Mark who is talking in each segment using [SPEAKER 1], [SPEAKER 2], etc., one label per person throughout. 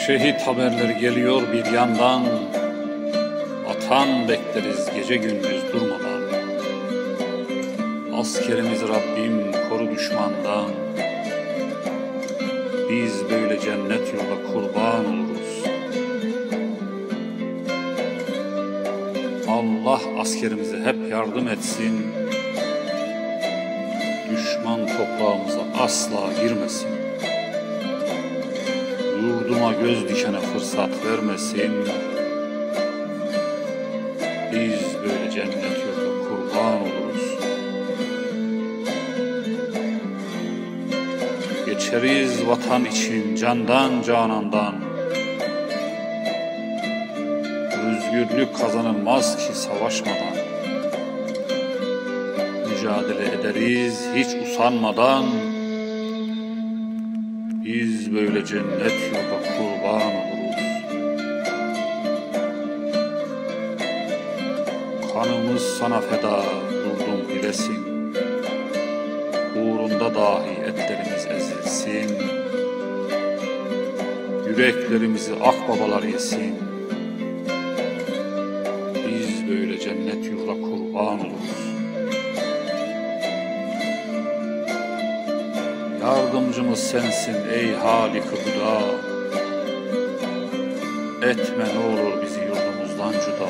[SPEAKER 1] Şehit haberleri geliyor bir yandan, vatan bekleriz gece gündüz durmadan. Askerimiz Rabbim koru düşmandan, biz böyle cennet yola kurban oluruz. Allah askerimize hep yardım etsin, düşman toprağımıza asla girmesin. Yurduma göz dikene fırsat vermesin, biz böyle cennet yurda kurban oluruz. Geçeriz vatan için candan canandan, özgürlük kazanılmaz ki savaşmadan. Mücadele ederiz hiç usanmadan, biz böyle cennet yurda kurban oluruz. Kanımız sana feda, yurdum bilesin, uğrunda dahi etlerimiz ezilsin. Yüreklerimizi akbabalar yesin, biz böyle cennet yurda kurban oluruz. Yardımcımız sensin ey Halik-i Huda, etme ne olur bizi yurdumuzdan cüda.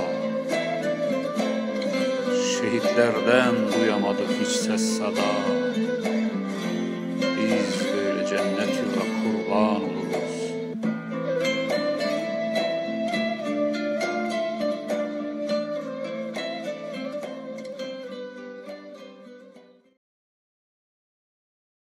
[SPEAKER 1] Şehitlerden duyamadık hiç ses sada, biz böyle cennet yurda kurban oluruz.